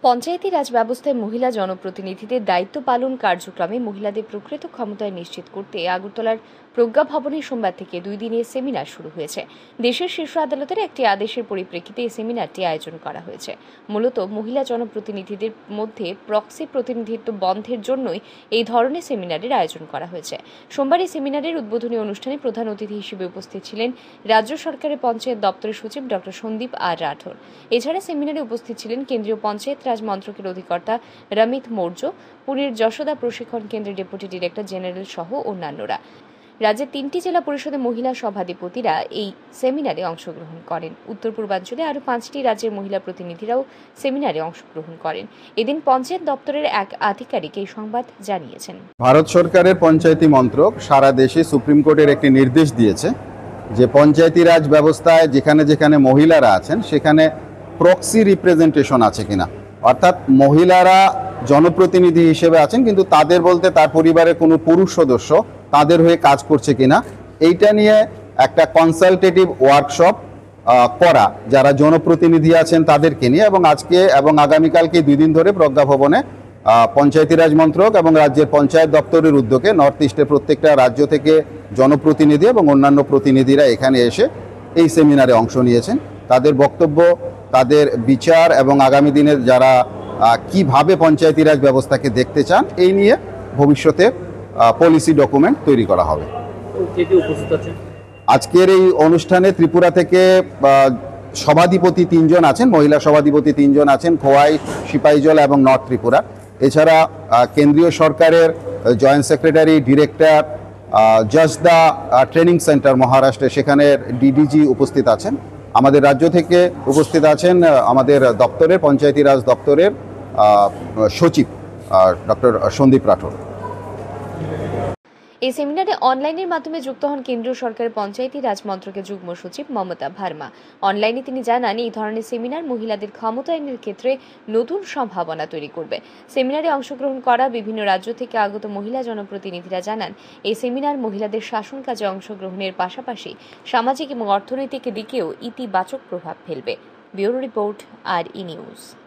পঞ্চায়েতি রাজ ব্যবস্থায় মহিলা জনপ্রতিনিধিদের দায়িত্ব পালন কার্যক্রমে মহিলাদের প্রকৃত ক্ষমতায় নিশ্চিত করতে আগরতলার প্রজ্ঞা ভবনে সোমবার থেকে 2 দিনের সেমিনার শুরু হয়েছে। দেশের শীর্ষ আদালতের একটি আদেশের পরিপ্রেক্ষিতে এই সেমিনারটি আয়োজন করা হয়েছে। মূলত মহিলা জনপ্রতিনিধিদের মধ্যে প্রক্সি প্রতিনিধিত্ব বন্ধের জন্যই এই ধরনের সেমিনারের আয়োজন করা হয়েছে। সোমবার এই সেমিনারের উদ্বোধনী অনুষ্ঠানে প্রধান অতিথি হিসেবে উপস্থিত ছিলেন রাজ্য সরকারের পঞ্চায়েত দপ্তরের সচিব ডক্টর সন্দীপ আর রাঠোর। এছাড়া সেমিনারে উপস্থিত ছিলেন কেন্দ্রীয় পঞ্চায়েত রাজ মন্ত্রকের অধিকর্তা রমিত মৌর্য, পুরীর যশোদা প্রশিক্ষণ কেন্দ্রের ডেপুটি ডিরেক্টর জেনারেল সহ অন্যান্যরা। রাজ্যের 3টি জেলা পরিষদের মহিলা সভাধিপতিরা এই সেমিনারে অংশগ্রহণ করেন। উত্তর পূর্বাঞ্চলে আরও 5টি রাজ্যের মহিলা প্রতিনিধিরাও সেমিনারে অংশগ্রহণ করেন। এদিন পঞ্চায়েত দপ্তরের এক আধিকারিক এই সংবাদ জানিয়েছেন। ভারত সরকারের পঞ্চায়েতি মন্ত্রক সারা দেশে সুপ্রিম কোর্টের একটি নির্দেশ দিয়েছে যে পঞ্চায়েতি রাজ ব্যবস্থায় যেখানে যেখানে মহিলারা আছেন সেখানে প্রক্সি রিপ্রেজেন্টেশন আছে কিনা, অর্থাৎ মহিলারা জনপ্রতিনিধি হিসেবে আছেন কিন্তু তাদের বলতে তার পরিবারের কোনো পুরুষ সদস্য তাদের হয়ে কাজ করছে কিনা, এইটা নিয়ে একটা কনসালটেটিভ ওয়ার্কশপ করা যারা জনপ্রতিনিধি আছেন তাদেরকে নিয়ে, এবং আজকে এবং আগামীকালকে 2 দিন ধরে প্রজ্ঞা ভবনে পঞ্চায়েতি রাজ মন্ত্রক এবং রাজ্যের পঞ্চায়েত দপ্তরের উদ্যোগে নর্থ ইস্টের প্রত্যেকটা রাজ্য থেকে জনপ্রতিনিধি এবং অন্যান্য প্রতিনিধিরা এখানে এসে এই সেমিনারে অংশ নিয়েছেন। তাদের বক্তব্য, তাদের বিচার এবং আগামী দিনে যারা কিভাবে পঞ্চায়েতি রাজ ব্যবস্থাকে দেখতে চান এই নিয়ে ভবিষ্যতে পলিসি ডকুমেন্ট তৈরি করা হবে। আজকের এই অনুষ্ঠানে ত্রিপুরা থেকে সভাধিপতি 3 জন আছেন, মহিলা সভাধিপতি 3 জন আছেন, খোয়াই, সিপাহীজলা এবং নর্থ ত্রিপুরা। এছাড়া কেন্দ্রীয় সরকারের joint secretary, director, Yashada training centre মহারাষ্ট্রে, সেখানের ডিডিজি উপস্থিত আছেন। আমাদের রাজ্য থেকে উপস্থিত আছেন আমাদের দপ্তরের পঞ্চায়েতি রাজ দপ্তরের সচিব ডক্টর সন্দীপ রাঠোর। এই সেমিনারে অনলাইনের মাধ্যমে যুক্ত হন কেন্দ্রীয় সরকারের পঞ্চায়েতি রাজ মন্ত্রকের যুগ্ম সচিব মমতা ভার্মা। অনলাইনে তিনি জানান, এই ধরনের সেমিনার মহিলাদের ক্ষমতায়নের ক্ষেত্রে নতুন সম্ভাবনা তৈরি করবে। সেমিনারে অংশগ্রহণ করা বিভিন্ন রাজ্য থেকে আগত মহিলা জনপ্রতিনিধিরা জানান, এই সেমিনার মহিলাদের শাসন কাজে অংশগ্রহণের পাশাপাশি সামাজিক এবং অর্থনৈতিক দিকেও ইতিবাচক প্রভাব ফেলবে। Bureau report, RE news.